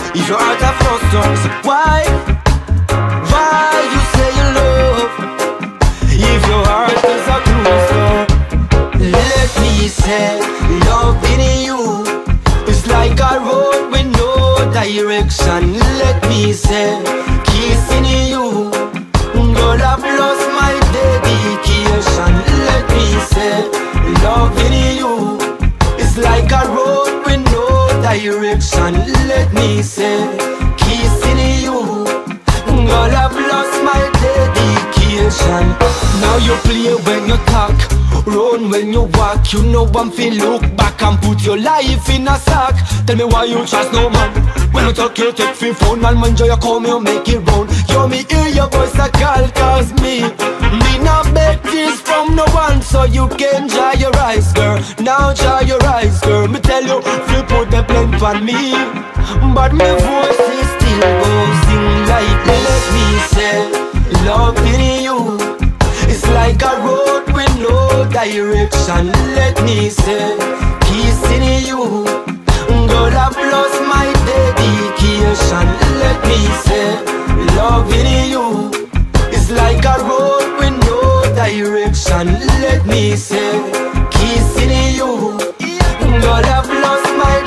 if your heart a fluster. So why you say you love if your heart is a closed door? Let me say, loving you is like a road with no direction. Let me say, kissing you, girl, I've lost my dedication. Let me say, loving you is like a road with no direction. Let me say, kissing you, girl, I've lost my dedication. Now you play when you talk, run when you walk. You know I'm feel look back and put your life in a sack. Tell me why you trust no man. When you talk you take free phone, man when you come you make it round. You me hear your voice a call cause me not beg this from no one. So you can dry your eyes girl, now dry your eyes girl. Me tell you, you put the blame on me, but my voice is still buzzing like this. Let me say, loving you it's like a road with no direction. Let me say, kissing you, girl, I've lost my dedication. Let me say, loving you it's like a road with no direction. Let me say, kissing you, girl, I've lost my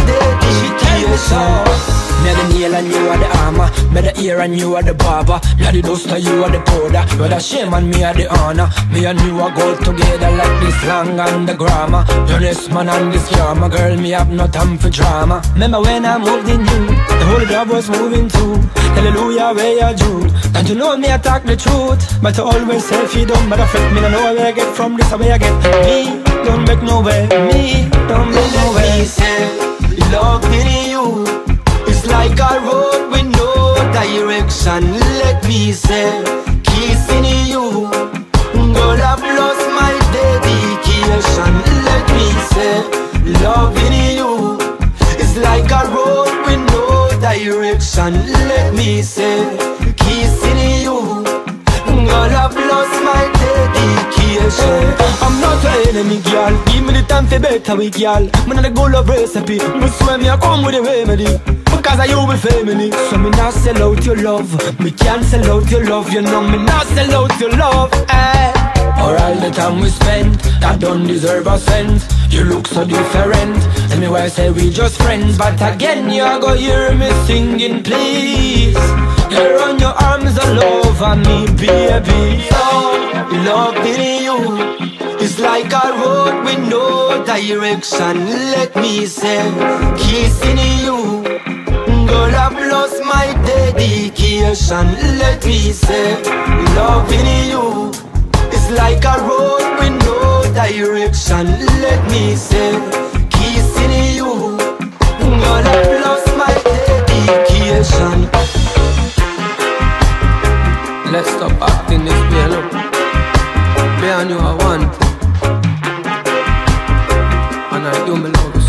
dedication. Me the nail and you are the armor, me the ear and you are the barber, me the duster, you are the powder. You are the shame and me are the honor. Me and you are go together like the slang and the grammar. You're this man and this drama, girl, me have no time for drama. Remember when I moved in you, the whole job was moving too. Hallelujah, where you do? And you know me I talk the truth, but you always say if you don't matter fit me, no know where I get from this, where I get me. Don't make no way, me, don't make no way. Me say, loving you it's like a road with no direction. Let me say, kissing you, girl, I've lost my dedication. Let me say, loving you it's like a road with no direction. Let me say, kissing you, girl, I've lost my dedication. I'm not an enemy, girl. Give me the time for better with girl. I'm not a goal of recipe, but swear me I come with a remedy. Because I you with family. So me not sell out your love, me can't sell out your love. You know me not sell out your love, eh. For all the time we spent, that don't deserve a cent. You look so different, tell me why I say we just friends. But again you go hear me singing please. You run your arms all over me baby. So loving you it's like a road with no direction. Let me say, kissing you, girl, I've lost my dedication. Let me say, loving you it's like a road with no direction. Let me say, kissing you, girl, I've lost my dedication. Let's stop acting this way, look. Me and you are one, and I do me love.